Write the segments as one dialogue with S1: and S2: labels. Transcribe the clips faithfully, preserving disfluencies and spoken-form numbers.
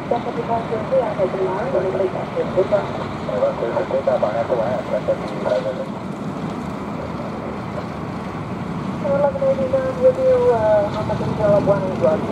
S1: With you, uh, on the control of one and one.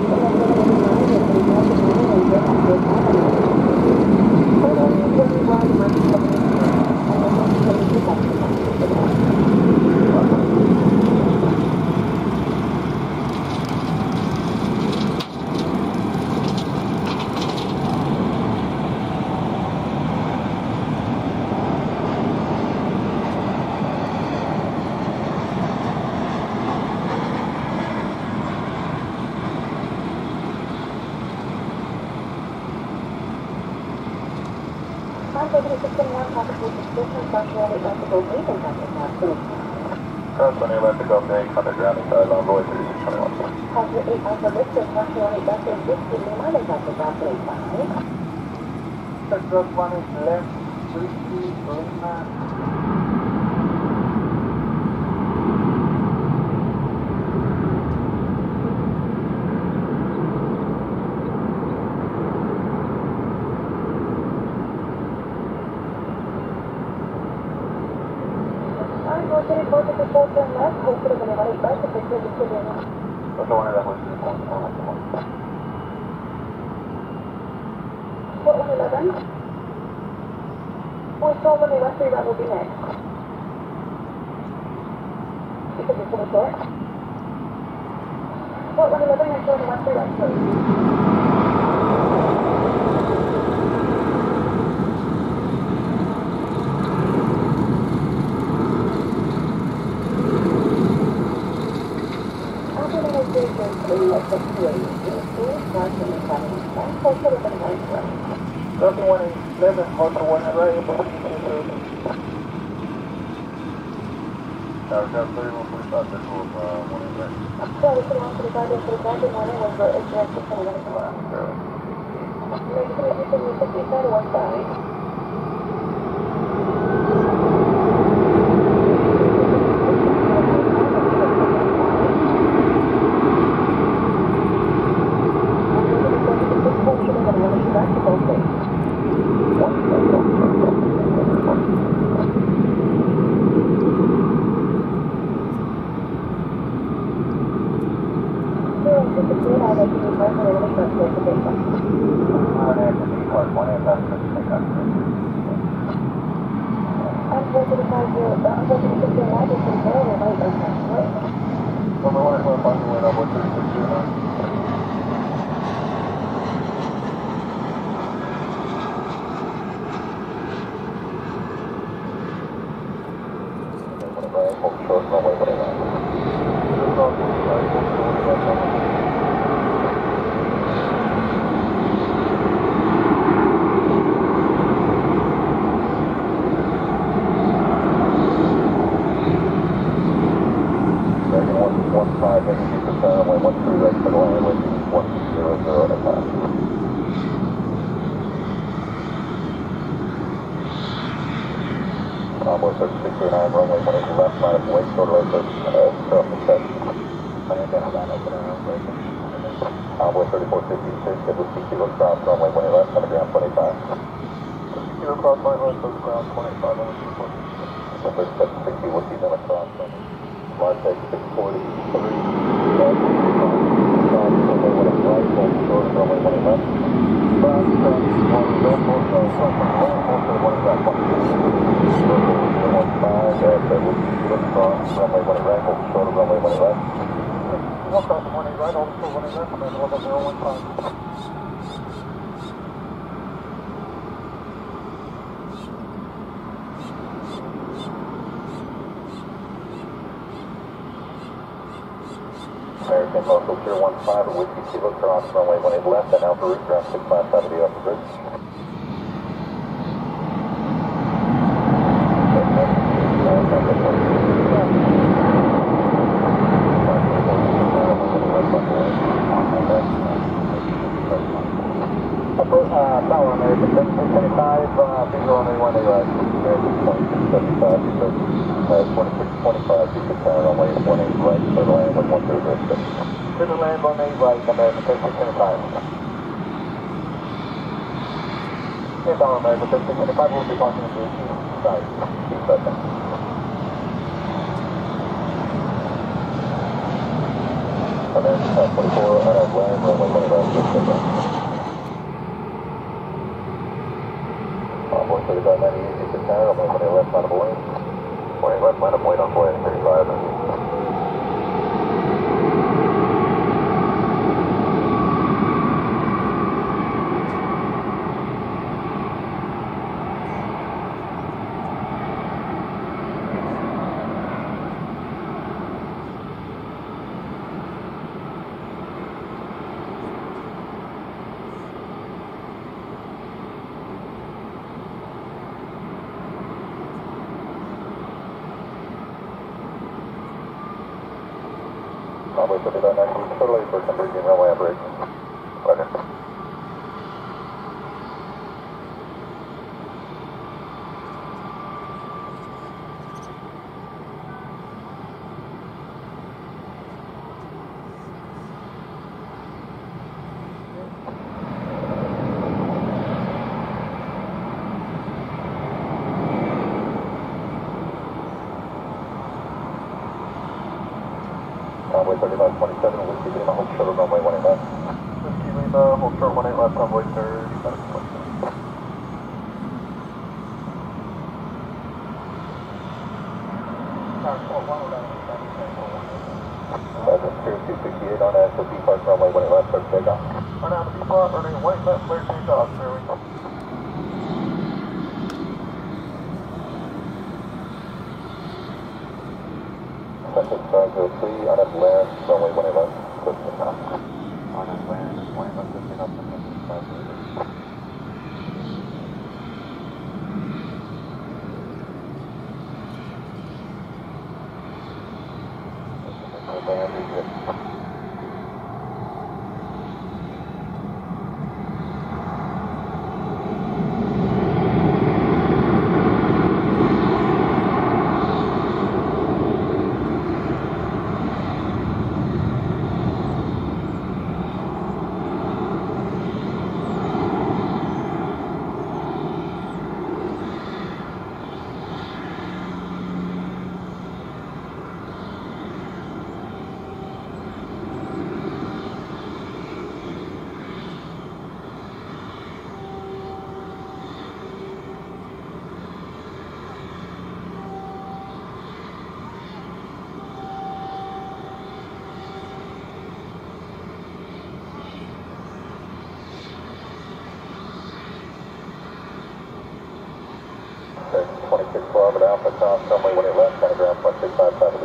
S2: Crosswind left to go up to eight hundred ground inside on void three six twenty-one.
S1: Positive eight on the list of Crosswind left to whiskey Lima, they got the ground eight five.
S3: Crosswind is left, whiskey Lima.
S1: What one eleven? What's all the left three that will be next? Because it's really short. What one eleven is showing the left three right close?
S3: Crossing one eleven, also one right, but
S2: Tower Tower thirty-one forty-five, visual of uh, one eight right.
S1: Sorry, thirty-one forty-five, this is exactly one it was, but it's just six hundred one tomorrow. Maybe you can use the side to one side.
S2: American Local zero one five, Whiskey Kilo cross runway one eight left and Alpha route ground six five seven off the bridge.
S3: Tower American seventeen twenty-five, visual on one eight right.
S2: American twenty-six seventy-five, twenty-six twenty-five, Beacon Tower runway one eight right, clear to land with one zero zero six.
S3: Clear to land one eight right, American seventeen twenty-five. Yeah, Tower America thirteen twenty-five, we'll be parking into the east side.
S2: East side then. American five twenty-four, unapproved land, runway one left, just take off. Envoy thirty-five ninety-eight, you can tower, runway one left, line of lane. one left, line of lane on flight thirty-five. Envoy thirty-five ninety-eight, totally for converging runway operation. Roger. Envoy thirty-five twenty-seven, Whiskey Lima, hold short runway one eight left.
S3: Whiskey Lima, hold short one eight left, Envoy thirty-five twenty-seven.
S2: Roger, Spirit two sixty-eight on S O P Park runway one eight left, start takeoff.
S3: Run out of the B-block, running one eight left, clear takeoff, there we go.
S2: Central Star zero three, unapproved land, runway one eight left, clear takeoff.
S3: Unapproved land, one eight left, lifting up and lifting five meters.
S2: Land is good. twenty-six twelve at Alpha, cross runway one eight left, kind of ground one six five five.